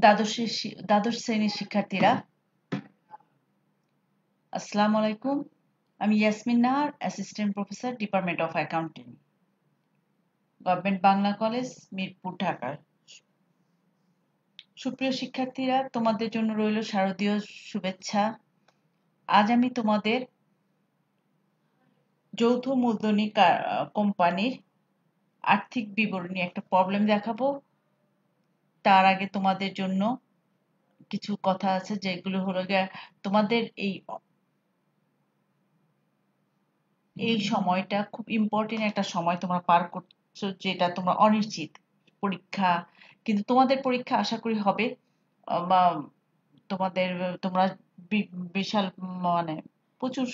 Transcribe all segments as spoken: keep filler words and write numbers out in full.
দ্বাদশের দ্বাদশ শ্রেণীর শিক্ষার্থীরা, আসসালামু আলাইকুম। আমি Yasmin Nahar, assistant professor, department of accounting, government Bangla college, Mirpur, Dhaka. সুপ্রিয় শিক্ষার্থীরা, তোমাদের জন্য রইল শারদীয় শুভেচ্ছা। আজ আমি তোমাদের যৌথ মূলধনী কোম্পানির আর্থিক বিবরণী একটা প্রবলেম দেখাবো। তার আগে তোমাদের জন্য কিছু কথা আছে, যেগুলো হলো গিয়ে তোমাদের এই এই সময়টা খুব ইম্পর্টেন্ট একটা সময় তোমরা পার করছো, যেটা তোমরা অনিশ্চিত পরীক্ষা, কিন্তু তোমাদের পরীক্ষা আশা করি হবে। বা তোমাদের তোমরা বিশাল মানে প্রচুর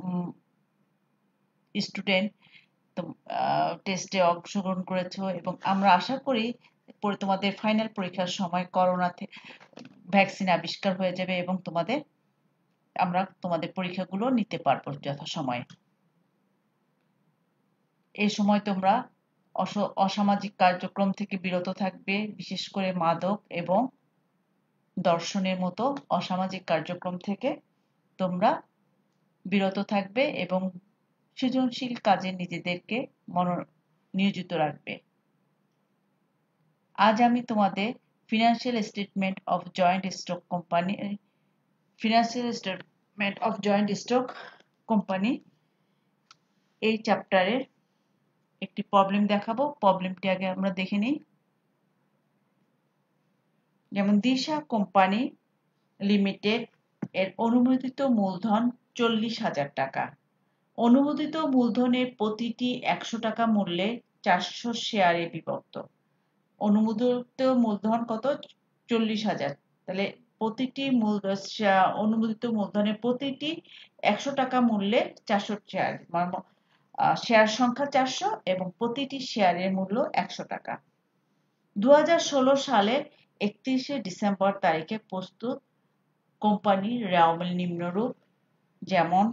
স্টুডেন্ট টেস্টে অংশগ্রহণ করেছো, এবং আমরা আশা করি পরে তোমাদের ফাইনাল পরীক্ষার সময় করোনা ভ্যাকসিন আবিষ্কার হয়ে যাবে এবং তোমাদের আমরা তোমাদের পরীক্ষাগুলো নিতে পারবো যথাসময়ে। এই সময় তোমরা অসামাজিক কার্যক্রম থেকে বিরত থাকবে, বিশেষ করে মাদক এবং দর্শনের মতো অসামাজিক কার্যক্রম থেকে তোমরা বিরত থাকবে এবং সৃজনশীল কাজে নিজেদেরকে মনোনিয়োজিত রাখবে। আজ আমি তোমাদের financial statement of joint stock company financial statement of joint stock company এই চ্যাপ্টারের একটি প্রবলেম দেখাবো। প্রবলেমটি আগে আমরা দেখে নিই। যেমন দিশা কোম্পানি লিমিটেড এর অনুমোদিত মূলধন চল্লিশ হাজার টাকা। অনুমোদিত মূলধনের প্রতিটি একশো টাকা মূল্যে চারশো শেয়ারে বিভক্ত। অনুমোদিত মূলধন কত? চল্লিশ হাজার। তাহলে প্রতিটি অনুমোদিত মূলধনের প্রতিটি একশো টাকা মূল্যে চারশো শেয়ার, শেয়ার সংখ্যা চারশো এবং প্রতিটি শেয়ারের মূল্য একশো টাকা। দু হাজার ষোলো সালের একত্রিশে ডিসেম্বর তারিখে প্রস্তুত কোম্পানির রেওয়ামিল নিম্নরূপ, যেমন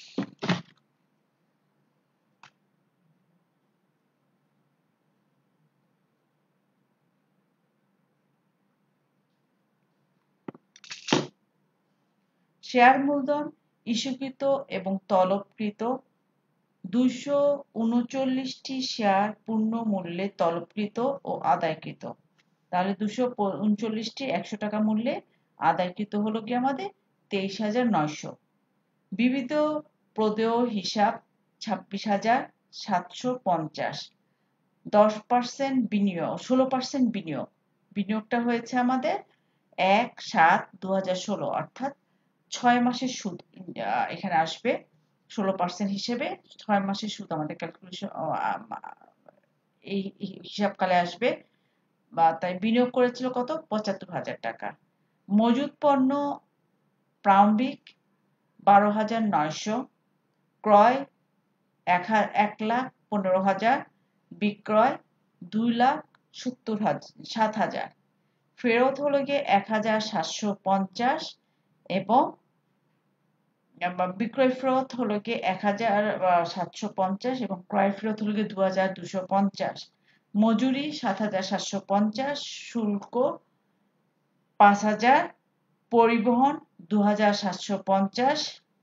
শেয়ার মূলধন ইস্যুকৃত এবং তলবকৃত দুইশো উনচল্লিশটি শেয়ার পূর্ণ মূল্যে তলবকৃত ও আদায়কৃত। তাহলে দুশো উনচল্লিশটি একশো টাকা মূল্যে, আদায়কৃত হলো কি আমাদের তেইশ হাজার নয়শো। বিবিধ প্রদেয় হিসাব ছাব্বিশ হাজার সাতশো পঞ্চাশ। দশ পার্সেন্ট বিনিয়োগ, ষোলো পার্সেন্ট বিনিয়োগ বিনিয়োগটা হয়েছে আমাদের এক সাত দু হাজার ষোলো, অর্থাৎ ছয় মাসের সুদ এখানে আসবে। ষোলো পার্সেন্ট হিসেবে ছয় মাসের সুদ আমাদের ক্যালকুলেশন এই হিসাবকালে আসবে। বা তাই বিনিয়োগ করেছিল কত? পঁচাত্তর হাজার টাকা। মজুদ পণ্য প্রারম্ভিক বারো হাজার নয়শো, ক্রয় এক লাখ পনেরো হাজার, বিক্রয় দুই লাখ সত্তর হাজার সাত হাজার, ফেরত হলো গিয়ে এক হাজার সাতশো পঞ্চাশ এবং বিক্রয় ফেরত হলো গিয়ে এক হাজার সাতশো পঞ্চাশ এবং ক্রয় ফেরত হলো গিয়ে দু হাজার দুশো পঞ্চাশ। মজুরি সাত হাজার সাতশো পঞ্চাশ, শুল্ক পাঁচ হাজার, পরিবহন দু হাজার সাতশো পঞ্চাশ,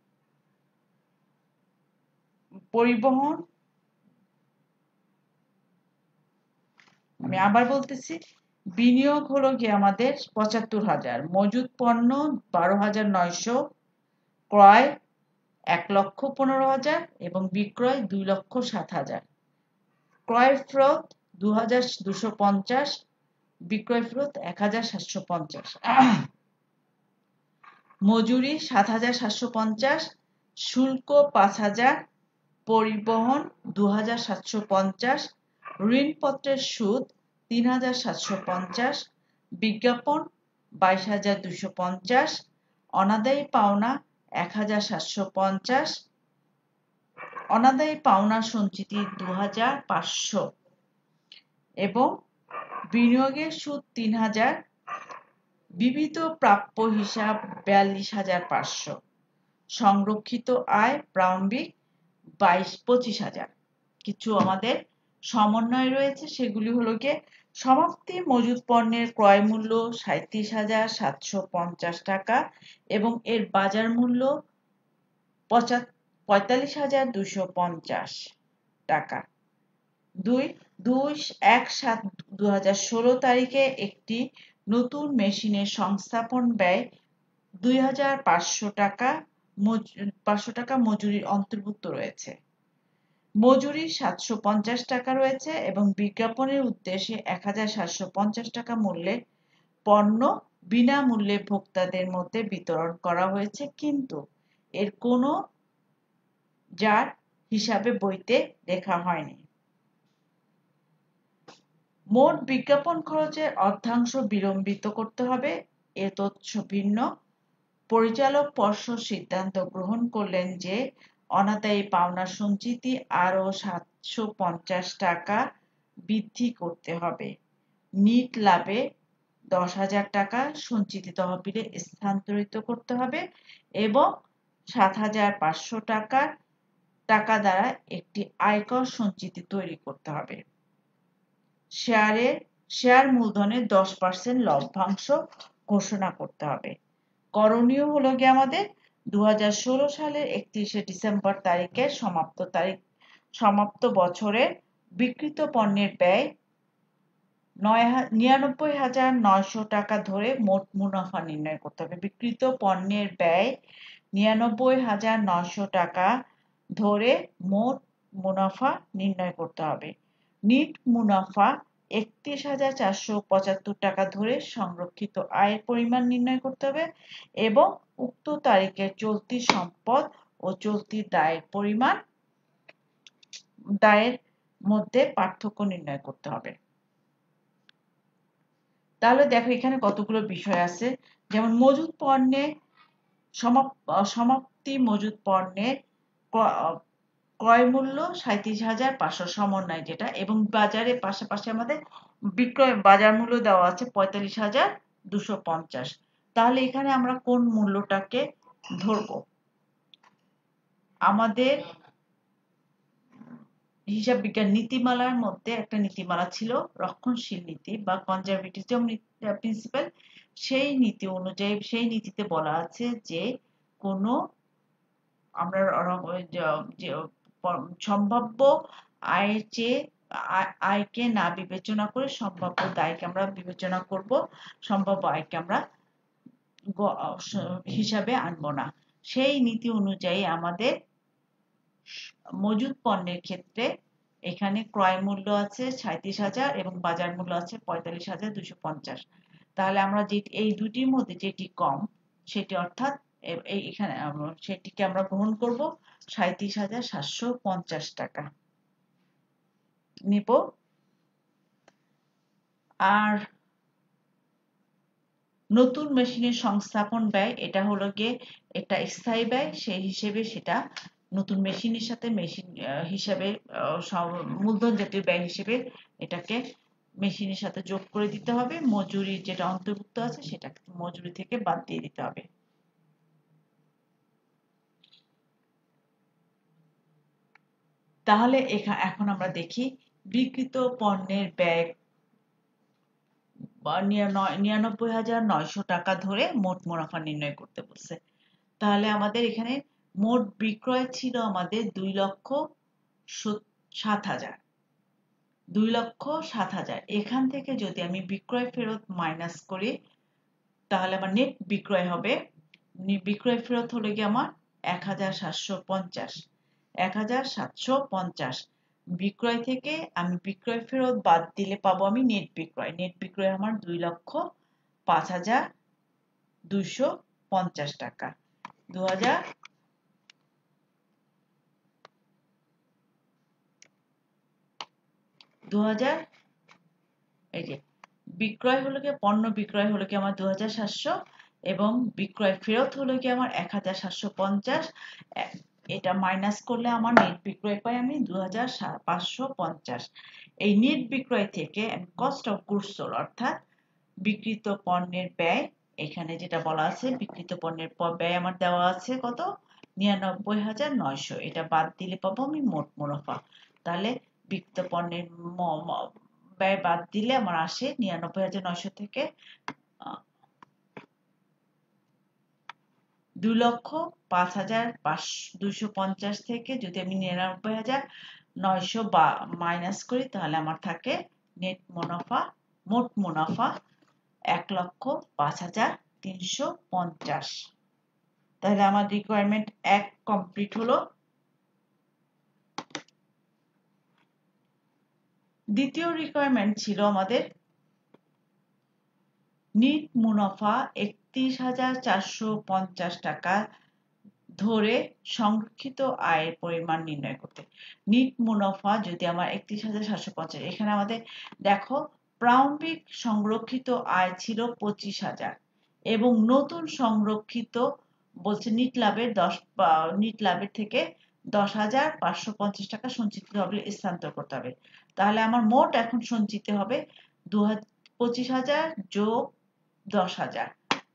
পরিবহন আমি আবার বলতেছি, বিনিয়োগ হলো গিয়ে আমাদের পঁচাত্তর হাজার, মজুদ পণ্য বারো হাজার নয়শো, ক্রয় এক লক্ষ পনেরো হাজার এবং বিক্রয় দুই লক্ষ সাত হাজার। ক্রয় ফেরত দু হাজার দুশো পঞ্চাশ, বিক্রয় ফেরত এক হাজার সাতশো পঞ্চাশ। মজুরি সাত হাজার সাতশো পঞ্চাশ, শুল্ক পাঁচ হাজার, পরিবহন দু হাজার সাতশো পঞ্চাশ, ঋণপত্রের সুদ তিন হাজার সাতশো পঞ্চাশ, বিজ্ঞাপন বাইশ হাজার দুশো পঞ্চাশ, অনাদায়ী পাওনা এক হাজার সাতশো পঞ্চাশ, অনাদায়ী পাওনা সঞ্চিতি দু হাজার পাঁচশো এবং বিনিয়োগের সুদ তিন হাজার, বিবিধ প্রাপ্য হিসাব বিয়াল্লিশ হাজার পাঁচশো, সংরক্ষিত আয় প্রারম্ভিক বাইশ পঁচিশ হাজার। কিছু আমাদের সমন্বয় রয়েছে, সেগুলি হলো গিয়ে সমাপ্তি মজুদ পণ্যের ক্রয় মূল্য সাঁইত্রিশ হাজার সাতশো পঞ্চাশ টাকা এবং এর বাজার মূল্য পঁয়তাল্লিশ হাজার দুশো পঞ্চাশ টাকা। দুই দুই এক সাত দুই হাজার ষোলো তারিখে একটি নতুন মেশিনের সংস্থাপন ব্যয় দুই হাজার পাঁচশো টাকা পাঁচশো টাকা মজুরির অন্তর্ভুক্ত রয়েছে। মজুরি সাতশো পঞ্চাশ টাকা রয়েছে এবং বিজ্ঞাপনের উদ্দেশ্যে এক হাজার সাতশো পঞ্চাশ টাকা মূল্যের পণ্য বিনামূল্যে ভোক্তাদের মধ্যে বিতরণ করা হয়েছে, কিন্তু এর কোনো যার হিসাবে বইতে লেখা হয়নি। মোট বিজ্ঞাপন খরচের অর্ধাংশ বিলম্বিত করতে হবে। এ তথ্য ভিন্ন পরিচালক পর্ষদ সিদ্ধান্ত গ্রহণ করলেন যে অনাদায়ী পাওনা সঞ্চিতি আরও সাতশো পঞ্চাশ টাকা বৃদ্ধি করতে হবে। নিট লাভে দশ হাজার টাকা সঞ্চিতি তহবিলে স্থানান্তরিত করতে হবে এবং সাত হাজার পাঁচশো টাকা টাকা দ্বারা একটি আয়কর সঞ্চিতি তৈরি করতে হবে। শেয়ারের শেয়ার মূলধনের দশ পার্সেন্ট লভ্যাংশ ঘোষণা করতে হবে। করণীয় হলো গিয়ে আমাদের দু হাজার ষোলো সালের একত্রিশে ডিসেম্বর তারিখের সমাপ্ত তারিখ সমাপ্ত বছরের বিক্রিত পণ্যের ব্যয় নিরানব্বই হাজার নয়শো টাকা ধরে মোট মুনাফা নির্ণয় করতে হবে। বিক্রিত পণ্যের ব্যয় নিরানব্বই হাজার নয়শো টাকা ধরে মোট মুনাফা নির্ণয় করতে হবে। নিট মুনাফা একত্রিশ হাজার চারশো পঁচাত্তর টাকা ধরে সংরক্ষিত আয়ের পরিমাণ নির্ণয় করতে হবে এবং উক্ত তারিখে চলতি সম্পদ ও চলতি দায়ের পরিমাণ দায়ের মধ্যে পার্থক্য নির্ণয় করতে হবে। তাহলে দেখো এখানে কতগুলো বিষয় আছে, যেমন মজুদ পণ্যে সমাপ্তি মজুদ পণ্যের ক্রয় মূল্য সাঁইত্রিশ হাজার পাঁচশো সমন্বয় যেটা, এবং বাজারে পাশাপাশি আমাদের বিক্রয় বাজার মূল্য দেওয়া আছে পঁয়তাল্লিশ হাজার দুশো পঞ্চাশ। তাহলে এখানে আমরা কোন মূল্যটাকে ধরব? আমাদের হিসাব বিজ্ঞান নীতিমালার মধ্যে একটা নীতিমালা ছিল রক্ষণশীল নীতি বা কনজারভেটিজম প্রিন্সিপাল। সেই নীতি অনুযায়ী সেই নীতিতে বলা আছে যে কোনো আমরা সম্ভাব্য আয়ের চেয়ে আয়কে না বিবেচনা করে সম্ভাব্য দায়কে আমরা বিবেচনা করব, সম্ভাব্য আয়কে আমরা হিসাবে আনবো না। সেই নীতি অনুযায়ী আমাদের মজুদ পণ্যের ক্ষেত্রে এখানে ক্রয় মূল্য আছে সাঁইত্রিশ হাজার এবং বাজার মূল্য আছে পঁয়তাল্লিশ হাজার দুশো পঞ্চাশ। তাহলে আমরা যে এই দুটির মধ্যে যেটি কম সেটি অর্থাৎ এখানে সেটিকে আমরা গ্রহণ করব সাঁইত্রিশ হাজার সাতশো পঞ্চাশ টাকা নিব। আর নতুন মেশিনের সংস্থাপন ব্যয়, এটা হলো গিয়ে এটা স্থায়ী ব্যয়, সেই হিসেবে সেটা নতুন মেশিনের সাথে মেশিন হিসাবে মূলধন জাতীয় ব্যয় হিসেবে এটাকে মেশিনের সাথে যোগ করে দিতে হবে। মজুরি যেটা অন্তর্ভুক্ত আছে সেটা মজুরি থেকে বাদ দিয়ে দিতে হবে। তাহলে এখন আমরা দেখি বিক্রিত পণ্যের ব্যয় নিরানব্বই হাজার নয়শো টাকা ধরে মোট মুনাফা নির্ণয় করতে বলছে। তাহলে আমাদের এখানে মোট বিক্রয় ছিল আমাদের দুই লক্ষ সাত হাজার দুই লক্ষ সাত হাজার এখান থেকে যদি আমি বিক্রয় ফেরত মাইনাস করি তাহলে আমার নেট বিক্রয় হবে, বিক্রয় ফেরত হলে গিয়ে আমার এক হাজার সাতশো পঞ্চাশ এক হাজার সাতশো পঞ্চাশ বিক্রয় থেকে আমি বিক্রয় ফেরত বাদ দিলে পাবো আমি নেট বিক্রয়। নেট বিক্রয় আমার দুই লক্ষ পাঁচ হাজার দুইশো পঞ্চাশ টাকা। দু হাজার দু হাজার এই যে বিক্রয় হলো কি পণ্য বিক্রয় হলো কি আমার দু হাজার সাতশো এবং বিক্রয় ফেরত হলো কি আমার এক হাজার সাতশো পঞ্চাশ। এটা মাইনাস করলে আমার নেট বিক্রয় পাই আমি দু হাজার পাঁচশো পঞ্চাশ। এই নেট বিক্রয় থেকে কস্ট অফ গুডস সোল্ড অর্থাৎ বিক্রিত পণ্যের ব্যয়, এখানে যেটা বলা আছে বিক্রিত পণ্যের ব্যয় আমার দেওয়া আছে কত নিরানব্বই হাজার নয়শো, এটা বাদ দিলে পাবো আমি মোট মুনাফা। তাহলে বিক্রিত পণ্যের ব্যয় বাদ দিলে আমার আসে নিরানব্বই হাজার নয়শো থেকে দুই লক্ষ পাঁচ হাজার দুইশো পঞ্চাশ থেকে যদি আমি নিরানব্বই হাজার নয়শো মাইনাস করি তাহলে আমার থাকে নেট মুনাফা মোট মুনাফা এক লক্ষ পাঁচ হাজার তিনশো পঞ্চাশ। তাহলে আমার রিকোয়ারমেন্ট এক কমপ্লিট হলো। দ্বিতীয় রিকোয়ারমেন্ট ছিল আমাদের নিট মুনাফা একত্রিশ হাজার চারশো পঞ্চাশ টাকা ধরে সংরক্ষিত আয়ের পরিমাণ নির্ণয় করতে। নিট মুনাফা যদি আমার একত্রিশ হাজার সাতশো পঞ্চাশ, এখানে আমাদের দেখো প্রারম্ভিক সংরক্ষিত আয় ছিল পঁচিশ হাজার এবং নতুন সংরক্ষিত বলছে নিট লাভের দশ নিট লাভের থেকে দশ হাজার পাঁচশো পঞ্চাশ টাকা সঞ্চিত হবে স্থানান্তর করতে হবে। তাহলে আমার মোট এখন সঞ্চিত হবে দু পঁচিশ হাজার যোগ দশ হাজার।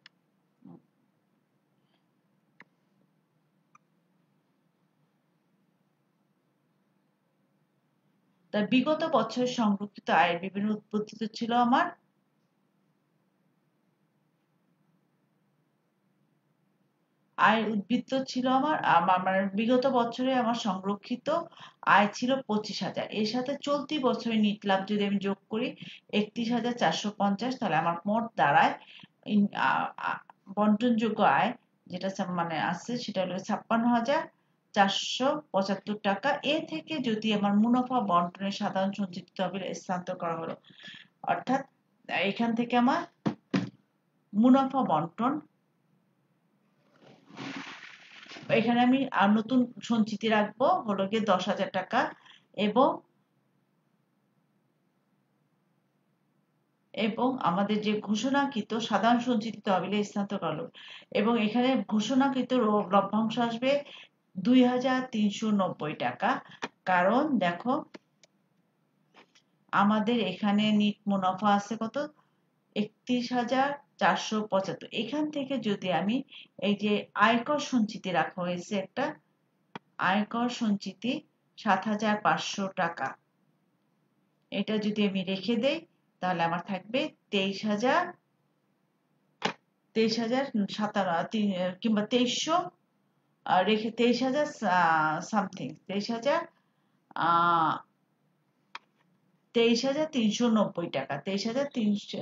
তাই বিগত বছরের সংরক্ষিত আয়ের বিভিন্ন উৎপত্তি ছিল আমার আয়ের উদ্বৃত্ত ছিল আমার আমার বিগত বছরে আমার সংরক্ষিত আয় ছিল পঁচিশ হাজার, এর সাথে চলতি বছরে নিট লাভ যদি আমি যোগ করি একত্রিশ হাজার চারশো পঞ্চাশ, তাহলে আমার মোট দাঁড়ায় বন্টনযোগ্য আয় যেটা মানে আছে সেটা হলো ছাপ্পান্ন হাজার চারশো পঁচাত্তর টাকা। এ থেকে যদি আমার মুনাফা বন্টনের সাধারণ সঞ্চিত তহবিলে স্থানান্তর করা হলো, অর্থাৎ এখান থেকে আমার মুনাফা বন্টন এখানে আমি আর নতুন সঞ্চিতি রাখবো হলো গিয়ে দশ হাজার টাকা এবং এবং আমাদের যে ঘোষণাকৃত সাধারণ সঞ্চিতি তহবিলে স্থানান্তর করলো এবং এখানে ঘোষণাকৃত লভ্যাংশ আসবে দুই হাজার তিনশো নব্বই টাকা। কারণ দেখো আমাদের এখানে নিট মুনাফা আছে কত একত্রিশ হাজার চারশো পঁচাত্তর, এখান থেকে যদি আমি এই যে আয়কর সঞ্চিতি রাখা হয়েছে একটা আয়কর সঞ্চিতি সাত হাজার পাঁচশো টাকা, এটা যদি আমি রেখে দেই তাহলে আমার থাকবে তেইশ হাজার তেইশ হাজার সাতান্ন কিংবা তেইশশো রেখে তেইশ হাজার সামথিং তেইশ হাজার আহ তেইশ হাজার তিনশো নব্বই টাকা তেইশ হাজার তিনশো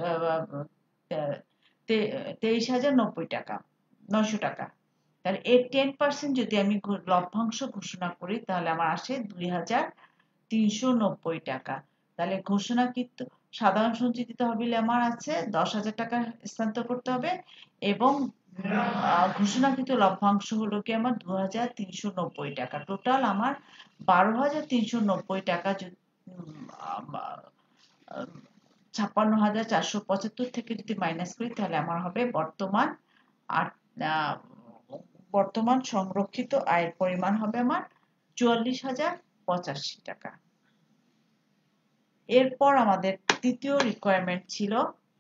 তেইশ হাজার নব্বই টাকা নয়শো টাকা। তাহলে এর টেন পার্সেন্ট যদি আমি লভ্যাংশ ঘোষণা করি তাহলে আমার আসে দুই হাজার তিনশো নব্বই টাকা। তাহলে ঘোষণাকৃত সাধারণ সঞ্চিতি তহবিলে আমার আছে দশ হাজার টাকা স্থানান্তর করতে হবে এবং ঘোষণাকৃত লভ্যাংশ হলো কি আমার দু হাজার তিনশো নব্বই টাকা। টোটাল আমার বারো হাজার তিনশো নব্বই টাকা ছাপ্পান্ন হাজার চারশো পঁচাত্তর থেকে যদি মাইনাস করি তাহলে আমার হবে বর্তমান আট বর্তমান সংরক্ষিত আয়ের পরিমাণ হবে আমার চুয়াল্লিশ হাজার পঁচাশি টাকা। এরপর আমাদের তৃতীয় রিকোয়ারমেন্ট ছিল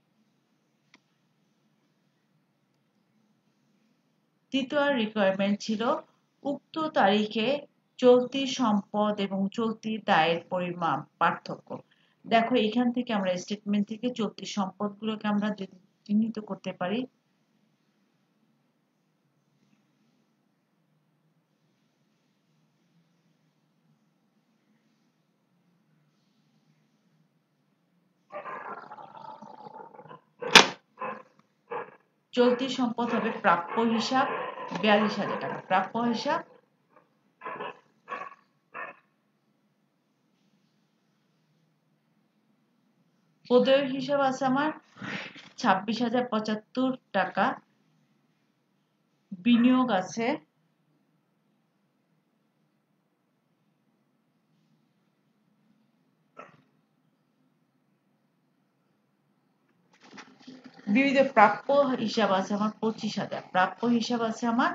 তৃতীয় রিকোয়ারমেন্ট ছিল উক্ত তারিখে চলতি সম্পদ এবং চলতি দায়ের পরিমাণ পার্থক্য। দেখো এখান থেকে আমরা স্টেটমেন্ট থেকে চলতি সম্পদগুলোকে আমরা যদি চিহ্নিত করতে পারি চলতি সম্পদ হবে প্রাপ্য হিসাব বিয়াল্লিশ হাজার টাকা, প্রাপ্য হিসাব প্রদেয় হিসাব আছে আমার ছাব্বিশ হাজার পঁচাত্তর টাকা, বিনিয়োগ আছে বিবিধ প্রাপ্য হিসাব আছে আমার পঁচিশ হাজার, প্রাপ্য হিসাব আছে আমার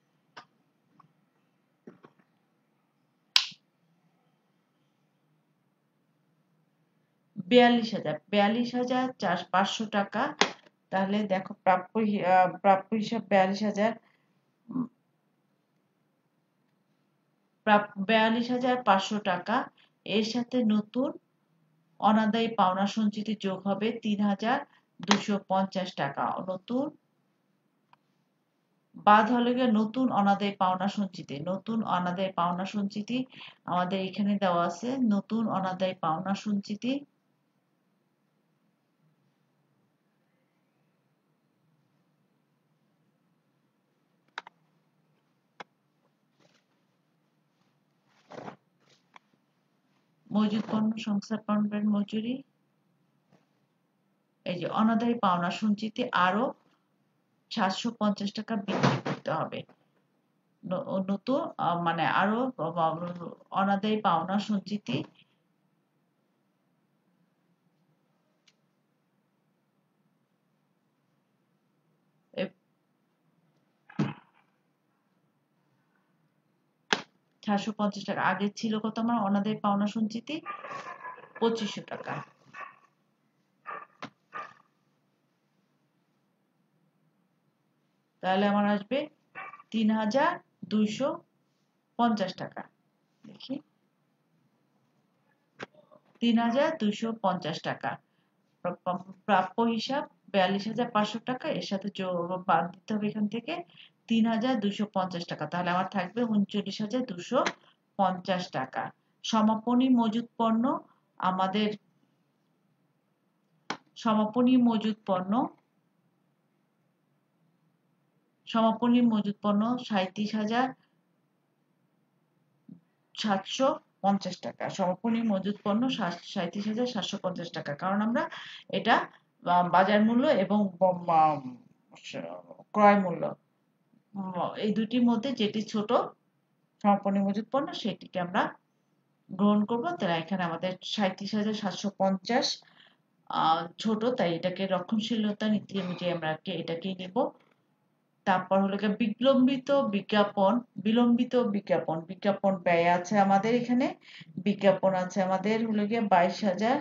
বিয়াল্লিশ হাজার বিয়াল্লিশ হাজার চার পাঁচশো টাকা। তাহলে দেখো প্রাপ্য প্রাপ্য হিসাব বিয়াল্লিশ হাজার বিয়াল্লিশ হাজার পাঁচশো টাকা, এর সাথে নতুন অনাদায়ী পাওনা সঞ্চিতি যোগ হবে তিন হাজার দুশো পঞ্চাশ টাকা। নতুন বাদ হলে গিয়ে নতুন অনাদায়ী পাওনা সঞ্চিতি। নতুন অনাদায়ী পাওনা সঞ্চিতি আমাদের এখানে দেওয়া আছে। নতুন অনাদায়ী পাওনা সঞ্চিতি মজুদ পণ্য সংস্থার পণ্যের মজুরি, এই যে অনাদায়ী পাওনা সঞ্চিতি আরো সাতশো পঞ্চাশ টাকা বৃদ্ধি করতে হবে। নতুন মানে আরো অনাদায়ী পাওনা সঞ্চিতি সাতশো পঞ্চাশ টাকা। আগে ছিল কত আমার অনাদায়ী পাওনা সঞ্চিতি? পঁচিশশো টাকা। তাহলে আমার আসবে তিন হাজার দুইশো পঞ্চাশ টাকা। দেখি, তিন হাজার দুইশো পঞ্চাশ টাকা। প্রাপ্য হিসাব বিয়াল্লিশ হাজার পাঁচশো টাকা, এর সাথে বাদ দিতে হবে এখান থেকে তিন হাজার দুইশো পঞ্চাশ টাকা। তাহলে আমার থাকবে উনচল্লিশ হাজার দুশো পঞ্চাশ টাকা। সমাপনী মজুদ পণ্য আমাদের সমাপনী মজুদ পণ্য সমাপনী মজুদ পণ্য সাঁইত্রিশ হাজার সাতশো পঞ্চাশ টাকা। সমাপনী মজুদ পণ্য সাঁইত্রিশ হাজার সাতশো পঞ্চাশ টাকা, কারণ আমরা এটা বাজার মূল্য এবং ক্রয় মূল্য এই দুটির মধ্যে যেটি ছোট সমাপনী মজুদ পণ্য সেটিকে আমরা গ্রহণ করবো। তাহলে এখানে আমাদের সাঁইত্রিশ হাজার সাতশো পঞ্চাশ ছোট, তাই এটাকে রক্ষণশীলতা নীতি অনুযায়ী আমরা এটাকেই নেব। তারপর হলো বিলম্বিত বিজ্ঞাপন বিলম্বিত বিজ্ঞাপন বিজ্ঞাপন ব্যয় আছে আমাদের এখানে। বিজ্ঞাপন আছে আমাদের হলো গিয়ে বাইশ হাজার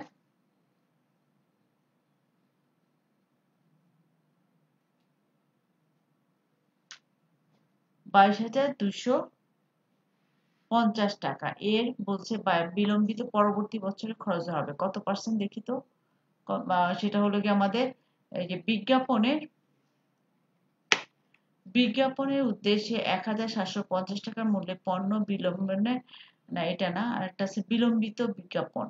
বাইশ হাজার দুশো পঞ্চাশ টাকা। এর বলছে বিলম্বিত পরবর্তী বছরে খরচ হবে কত পার্সেন্ট দেখি তো। সেটা হলো গিয়ে আমাদের এই যে বিজ্ঞাপনের বিজ্ঞাপনের উদ্দেশ্যে এক হাজার সাতশো পঞ্চাশ টাকার মূল্যে পণ্য বিলম্বনে, না এটা না, আর একটা আছে বিলম্বিত বিজ্ঞাপন।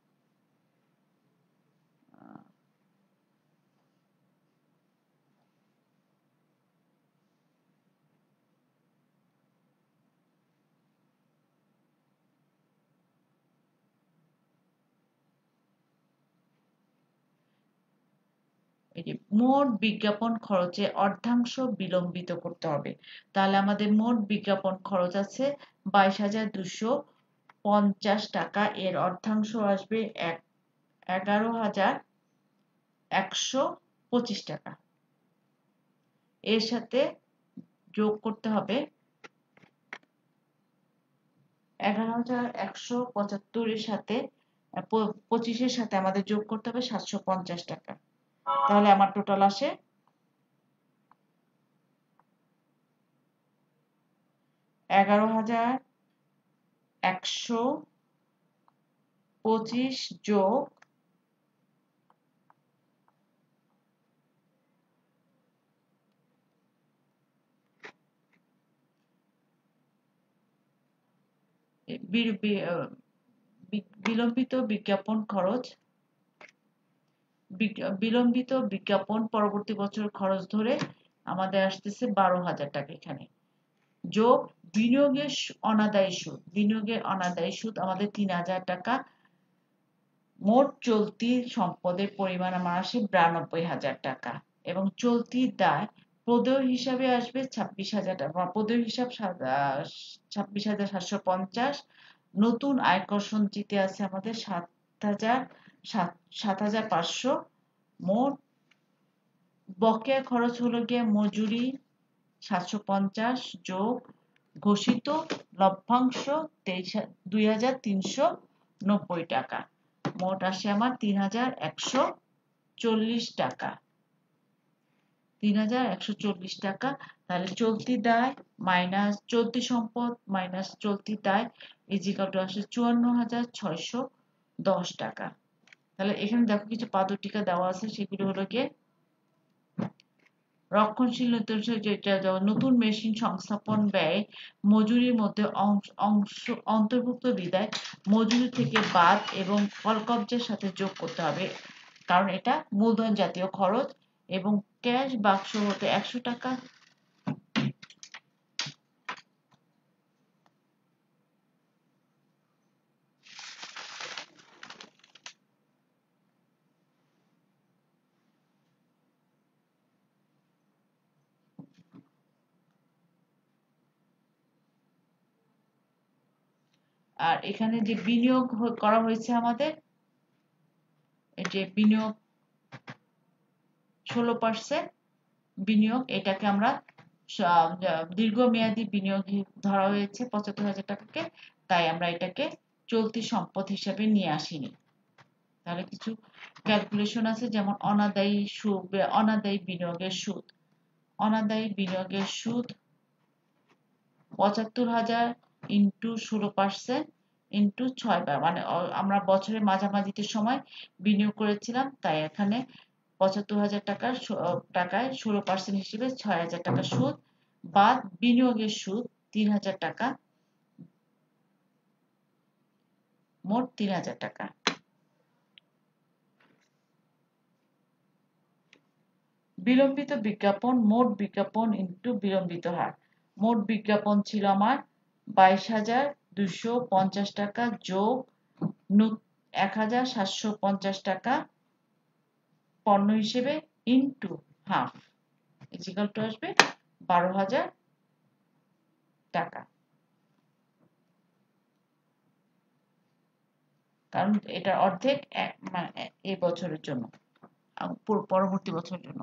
এই যে মোট বিজ্ঞাপন খরচে অর্ধাংশ বিলম্বিত করতে হবে। তাহলে আমাদের মোট বিজ্ঞাপন খরচ আছে বাইশ হাজার দুশো পঞ্চাশ টাকা। এর অর্ধাংশ আসবে এক এগারো হাজার একশো পঁচিশ টাকা। এর সাথে যোগ করতে হবে এগারো হাজার একশো পঁচাত্তর এর সাথে পঁচিশের সাথে আমাদের যোগ করতে হবে সাতশো পঞ্চাশ টাকা। তাহলে আমার টোটাল আসে এগারো হাজার একশো পঁচিশ যোগ বিলম্বিত বিজ্ঞাপন খরচ বিলম্বিত বিজ্ঞাপন পরবর্তী বছর খরচ ধরে আমাদের আসতেছে বারো হাজার টাকা এখানে। যোগ বিনিয়োগের অনাদায়ী সুদ বিনিয়োগের অনাদায়ী সুদ আমাদের তিন হাজার টাকা। মোট চলতি সম্পদের পরিমাণ আমার আসে বিরানব্বই হাজার টাকা এবং চলতি দায় প্রদেয় হিসাবে আসবে ছাব্বিশ হাজার টাকা। প্রদেয় হিসাব ছাব্বিশ হাজার সাতশো পঞ্চাশ। নতুন আয়কর সঞ্চিতি আছে আমাদের সাত হাজার সাত হাজার পাঁচশো। মোট বকেয়া খরচ হলো গিয়ে মজুরি সাতশো পঞ্চাশ যোগ ঘোষিত লভ্যাংশ তেইশ দুই হাজার তিনশো নব্বই টাকা। মোট আসে আমার তিন হাজার একশো চল্লিশ টাকা। তিন হাজার একশো চল্লিশ টাকা। তাহলে চলতি দায় মাইনাস চলতি সম্পদ মাইনাস চলতি দায় ইজ ইকুয়াল টু আসে চুয়ান্ন হাজার ছয়শো দশ টাকা। তাহলে এখানে দেখো কিছু পাদটিকা দেওয়া আছে, সেগুলো হলো গিয়ে রক্ষণশীল নতুন মেশিন সংস্থাপন ব্যয় মজুরির মধ্যে অংশ অন্তর্ভুক্ত বিদায় মজুরি থেকে বাদ এবং কলকব্জের সাথে যোগ করতে হবে, কারণ এটা মূলধন জাতীয় খরচ। এবং ক্যাশ বাক্স হতে একশো টাকা আর এখানে যে বিনিয়োগ করা হয়েছে আমাদের, এই যে বিনিয়োগ ষোলো পার্সেন্ট বিনিয়োগ, এটাকে আমরা দীর্ঘমেয়াদী বিনিয়োগ ধরা হয়েছে পঁচাত্তর হাজার টাকাকে, তাই আমরা এটাকে চলতি সম্পদ হিসাবে নিয়ে আসিনি। তাহলে কিছু ক্যালকুলেশন আছে, যেমন অনাদায়ী সুদ, অনাদায়ী বিনিয়োগের সুদ। অনাদায়ী বিনিয়োগের সুদ পঁচাত্তর হাজার ইন্টু ষোলো পার্সেন্ট ইন্টু ছয় বার, মানে আমরা বছরের মাঝামাঝিতে সময় বিনিয়োগ করেছিলাম, তাই এখানে পঁচাত্তর হাজার টাকার টাকায় ষোলো পার্সেন্ট হিসেবে ছয় হাজার টাকা সুদ, বা বিনিয়োগের সুদ তিন হাজার টাকা, মোট তিন হাজার টাকা। বিলম্বিত বিজ্ঞাপন, মোট বিজ্ঞাপন ইন্টু বিলম্বিত হার। মোট বিজ্ঞাপন ছিল আমার বাইশ হাজার দুশো পঞ্চাশ টাকা যোগ এক হাজার সাতশো পঞ্চাশ টাকা পণ্য হিসেবে ইন্টু হাফ, ইজিক্যাল টু আসবে বারো হাজার টাকা, কারণ এটা অর্ধেক এই বছরের জন্য, পরবর্তী বছরের জন্য।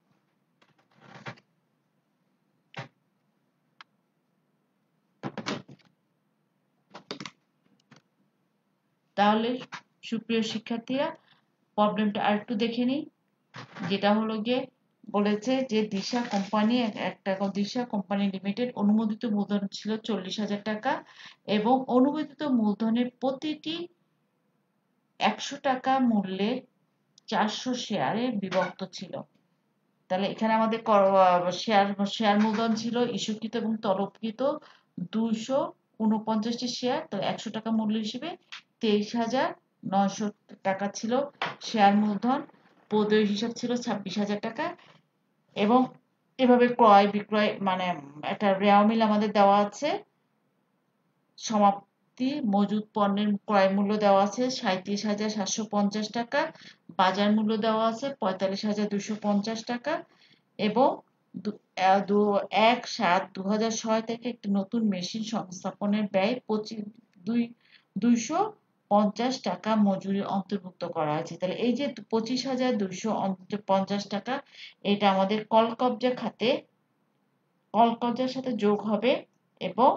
তাহলে সুপ্রিয় শিক্ষার্থীরা, প্রবলেমটা আরেকটু দেখে নিই, যেটা হলো গিয়ে বলেছে যে দিশা কোম্পানি একটা দিশা কোম্পানি লিমিটেড অনুমোদিত মূলধন ছিল চল্লিশ হাজার টাকা এবং অনুমোদিত মূলধনের প্রতিটি একশো টাকা মূল্যে চারশো শেয়ারে বিভক্ত ছিল। তাহলে এখানে আমাদের শেয়ার শেয়ার মূলধন ছিল ইস্যুকৃত এবং তলবকৃত দুইশো উনপঞ্চাশটি শেয়ার, তো একশো টাকা মূল্য হিসেবে তেইশ হাজার নয়শো টাকা ছিল শেয়ার মূলধন, প্রদেয় হিসাব ছিল ছাব্বিশ হাজার টাকা। এবং এভাবে ক্রয় বিক্রয় মানে একটা রেওয়া মিল আমাদের দেওয়া আছে, সমাপ্তি মজুদ পণ্যের ক্রয় মূল্য দেওয়া আছে সাঁইত্রিশ হাজার সাতশো পঞ্চাশ টাকা, বাজার মূল্য দেওয়া আছে পঁয়তাল্লিশ হাজার দুশো পঞ্চাশ টাকা। এবং এক সাত দু হাজার ছয় থেকে একটি নতুন মেশিন সংস্থাপনের ব্যয় পঁচিশ দুই দুইশো পঞ্চাশ টাকা মজুরি অন্তর্ভুক্ত করা আছে। তাহলে এই যে পঁচিশ হাজার দুইশো পঞ্চাশ টাকা, এটা আমাদের কলকব্জা খাতে কলকব্জার সাথে যোগ হবে এবং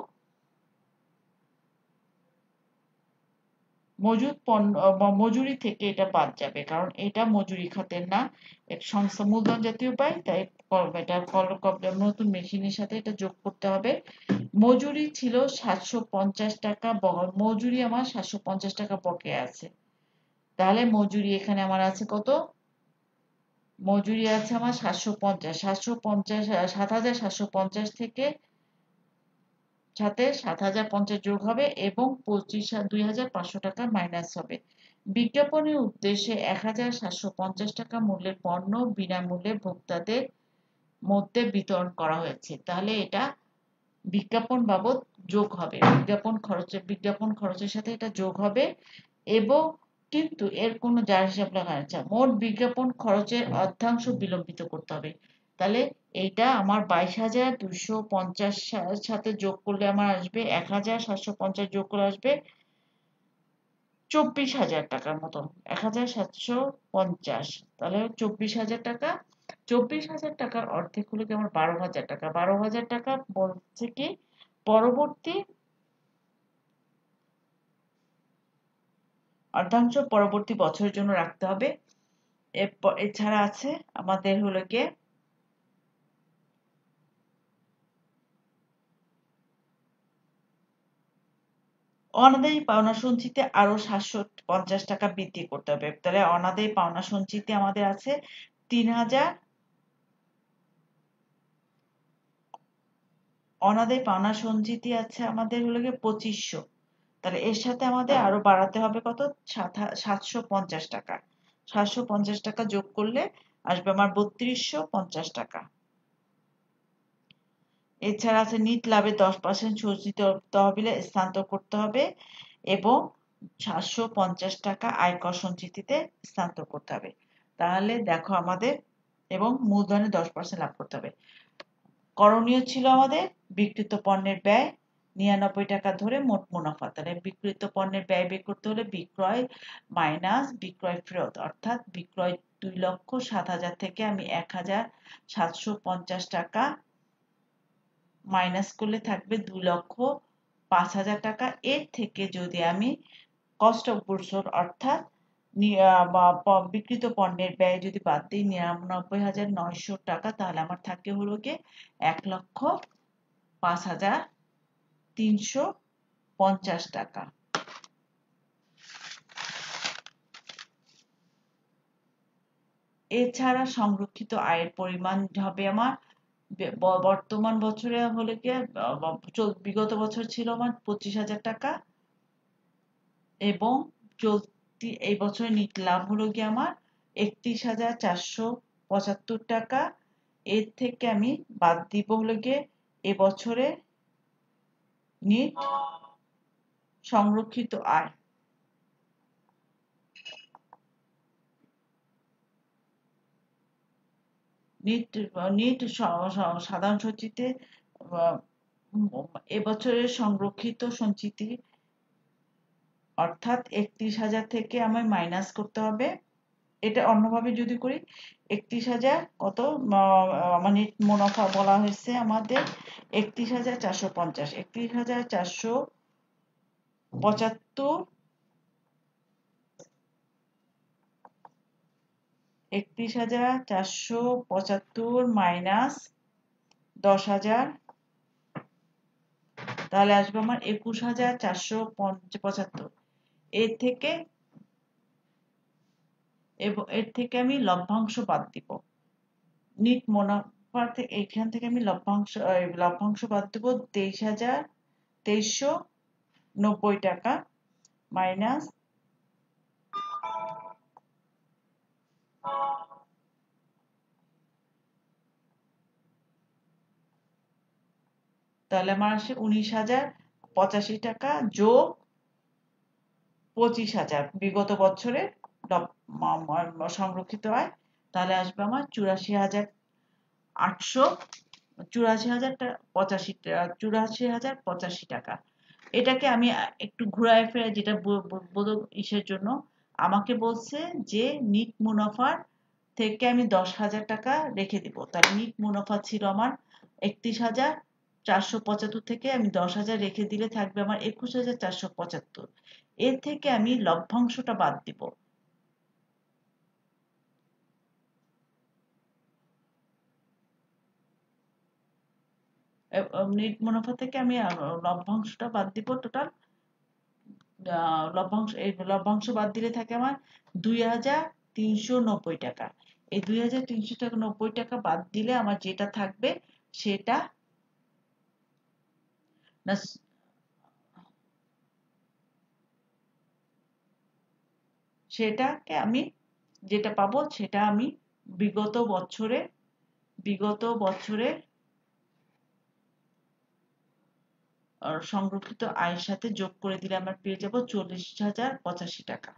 মজুদ পণ্য মজুরি থেকে এটা বাদ যাবে, কারণ এটা মজুরি খাতের না, এটা সংস্থা মূলধন জাতীয় ব্যয়, তাই এটা কলকব্জা নতুন মেশিনের সাথে এটা যোগ করতে হবে। মজুরি ছিল সাতশো পঞ্চাশ টাকা, মজুরি আমার সাতশো পঞ্চাশ টাকা বকেয়া আছে। তাহলে মজুরি এখানে আমার আছে কত? মজুরি আছে আমার সাতশো পঞ্চাশ সাতশো পঞ্চাশ সাত হাজার সাতশো পঞ্চাশ থেকে সাথে সাত হাজার পঞ্চাশ যোগ হবে এবং পঁচিশ দুই হাজার পাঁচশো টাকা মাইনাস হবে। বিজ্ঞাপনের উদ্দেশ্যে এক হাজার সাতশো পঞ্চাশ টাকা মূল্যের পণ্য বিনামূল্যে ভোক্তাদের মধ্যে বিতরণ করা হয়েছে। তাহলে এটা বিজ্ঞাপন বাবদ যোগ হবে, বিজ্ঞাপন খরচের বিজ্ঞাপন খরচের সাথে এটা যোগ হবে। এবং কিন্তু এর কোনো যার হিসাব লেখা আছে, মোট বিজ্ঞাপন খরচের অর্ধাংশ বিলম্বিত করতে হবে। তাহলে এইটা আমার বাইশ হাজার দুশো পঞ্চাশ সাথে যোগ করলে আমার আসবে এক হাজার সাতশো পঞ্চাশ যোগ করে আসবে চব্বিশ হাজার টাকার মতো, এক হাজার সাতশো পঞ্চাশ, তাহলে চব্বিশ হাজার টাকা। চব্বিশ হাজার টাকার অর্ধেক হলো কি আমার বারো হাজার টাকা। বারো হাজার টাকা বলছে কি পরবর্তী অর্ধাংশ পরবর্তী বছরের জন্য রাখতে হবে। এছাড়া আছে আমাদের হলো গিয়ে অনাদায়ী পাওনা সঞ্চিতে আরো সাতশো পঞ্চাশ টাকা বৃদ্ধি করতে হবে। তাহলে অনাদায়ী পাওনা সঞ্চিতে আমাদের আছে তিন হাজার অনাদায়ী পাওনা সঞ্চিতি আছে আমাদের হলো গিয়ে পঁচিশশো। তাহলে এর সাথে আমাদের আরো বাড়াতে হবে কত, সাতশো পঞ্চাশ টাকা। সাতশো পঞ্চাশ টাকা যোগ করলে আসবে আমার বত্রিশশো পঞ্চাশ টাকা। এছাড়া আছে নিট লাভে দশ পার্সেন্ট সঞ্চিত তহবিলে স্থানান্তর করতে হবে এবং সাতশো পঞ্চাশ টাকা আয়কর সঞ্চিতিতে স্থানান্তর করতে হবে। তাহলে দেখো আমাদের, এবং মূলধনে দশ পার্সেন্ট লাভ করতে হবে। করণীয় ছিল আমাদের বিক্রিত পণ্যের ব্যয় নিরানব্বই টাকা ধরে মোট মুনাফা। তাহলে বিক্রিত পণ্যের ব্যয় বের করতে হলে বিক্রয় মাইনাস বিক্রয় ফেরত, অর্থাৎ বিক্রয় দুই লক্ষ সাত হাজার থেকে আমি এক হাজার সাতশো পঞ্চাশ টাকা মাইনাস করলে থাকবে দুই লক্ষ পাঁচ হাজার টাকা। এর থেকে যদি আমি কস্ট অফ গুডস সোল্ড অর্থাৎ বিক্রিত পণ্যের ব্যয় যদি বাদ দিই নিরানব্বই হাজার নয়শো টাকা, তাহলে আমার থাকে হলো গিয়ে এক লক্ষ পাঁচ হাজার তিনশো পঞ্চাশ টাকা। এছাড়া সংরক্ষিত আয়ের পরিমাণ হবে আমার বর্তমান বছরে হলে গিয়ে বিগত বছর ছিল আমার পঁচিশ হাজার টাকা এবং চলতি এই বছরে নিট লাভ হলো গিয়ে আমার একত্রিশ হাজার চারশো পঁচাত্তর টাকা। এর থেকে আমি বাদ দিব হলো গিয়ে এবছরে নিট সংরক্ষিত আয়। নিট নিট সাধারণ সঞ্চিতে এবছরের সংরক্ষিত সঞ্চিতি অর্থাৎ একত্রিশ হাজার থেকে আমায় মাইনাস করতে হবে। এটা অন্যভাবে যদি করি একত্রিশ হাজার কত আমার নিট মুনাফা বলা হয়েছে আমাদের একত্রিশ হাজার চারশো পঞ্চাশ একত্রিশ হাজার চারশো পঁচাত্তর একত্রিশ হাজার চারশো পঁচাত্তর মাইনাস দশ হাজার, তাহলে আসবে আমার একুশ হাজার চারশো পঁচাত্তর। এর থেকে এর থেকে আমি লভ্যাংশ বাদ দিব। নিট মুনাফা থেকে এখান থেকে আমি লভ্যাংশ লভ্যাংশ বাদ দেব তেইশ হাজার তেইশশো নব্বই টাকা মাইনাস তাহলে আমার আসে উনিশ হাজার পঁচাশি টাকা যোগ পঁচিশ হাজার বিগত বছরের সংরক্ষিত আয়, তাহলে আসবে আমার চুরাশি হাজার আটশো চুরাশি হাজার পঁচাশি চুরাশি হাজার পঁচাশি টাকা। এটাকে আমি একটু ঘুরায় ফেরে যেটা বোধক ইসের জন্য আমাকে বলছে যে নিট মুনাফার থেকে আমি দশ হাজার টাকা রেখে দিব। তার নিট মুনাফা ছিল আমার একত্রিশ হাজার চারশো পঁচাত্তর থেকে আমি দশ হাজার রেখে দিলে থাকবে আমার একুশ হাজার চারশো পঁচাত্তর। এর থেকে আমি লভ্যাংশটা বাদ দিব। নিট মুনাফা থেকে আমি লভ্যাংশটা বাদ দিব। টোটাল লভ্যাংশ এই লভ্যাংশ বাদ দিলে থাকে আমার দুই হাজার তিনশো নব্বই টাকা। এই দুই হাজার তিনশো টাকা নব্বই টাকা বাদ দিলে আমার যেটা থাকবে সেটা সেটাকে আমি যেটা পাবো সেটা আমি বিগত বছরে বিগত বছরে সংরক্ষিত আয়ের সাথে যোগ করে দিলে আমরা পেয়ে যাব চল্লিশ হাজার পঁচাশি টাকা।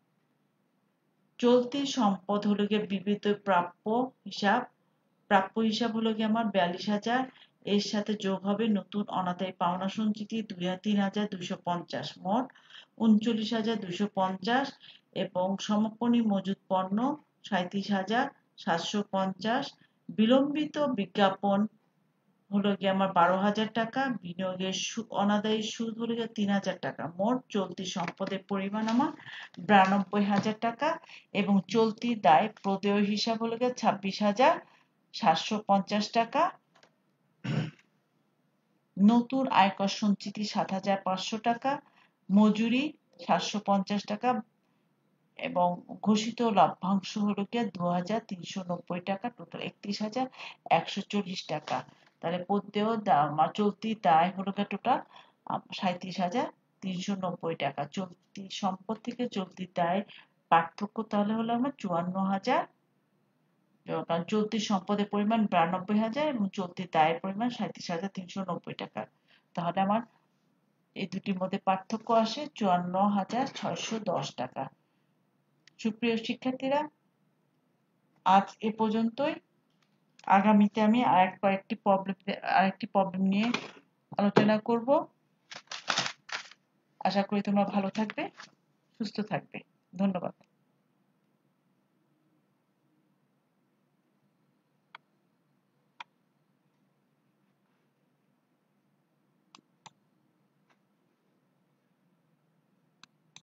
চলতি সম্পদ হলো গিয়ে বিবিধ প্রাপ্য হিসাব প্রাপ্য হিসাব হলো গিয়ে আমার বিয়াল্লিশ হাজার। এর সাথে যোগ হবে নতুন অনাদায়ী পাওনা সঞ্চিতি দুই তিন হাজার দুইশো পঞ্চাশ, মোট উনচল্লিশ হাজার দুইশো পঞ্চাশ এবং সমাপনী মজুদ পণ্য সাঁইত্রিশ হাজার সাতশো পঞ্চাশ। বিলম্বিত বিজ্ঞাপন হলো গিয়ে আমার বারো হাজার টাকা। বিনিয়োগের অনাদায়ী সুদ হলো গিয়ে তিন হাজার টাকা। মোট চলতি সম্পদের পরিমাণ আমার বিরানব্বই হাজার টাকা এবং চলতি দায় প্রদেয় হিসাব হলো গিয়ে ছাব্বিশ হাজার সাতশো পঞ্চাশ টাকা। নতুন আয়কর সঞ্চিতি সাত হাজার পাঁচশো টাকা। মজুরি সাতশো পঞ্চাশ টাকা এবং ঘোষিত লভ্যাংশ হলো গিয়ে দু হাজার তিনশো নব্বই টাকা, টোটাল একত্রিশ হাজার একশো চল্লিশ টাকা। তাহলে প্রত্যেয় চলতি দায় হলো গিয়ে টোটাল সাঁইত্রিশ হাজার তিনশো নব্বই টাকা। চলতি সম্পদ থেকে চলতি দায় পার্থক্য তাহলে হলো আমার চুয়ান্ন হাজার, কারণ চলতি সম্পদের পরিমাণ বিরানব্বই হাজার এবং চলতি দায়ের পরিমাণ সাঁইত্রিশ হাজার তিনশো নব্বই টাকা। তাহলে আমার এই দুটির মধ্যে পার্থক্য আসে চুয়ান্ন হাজার ছয়শো দশ টাকা। সুপ্রিয় শিক্ষার্থীরা, আজ এ পর্যন্তই। আগামীতে আমি আরেক কয়েকটি প্রবলেম আরেকটি প্রবলেম নিয়ে আলোচনা করব। আশা করি তোমরা ভালো থাকবে, সুস্থ থাকবে। ধন্যবাদ।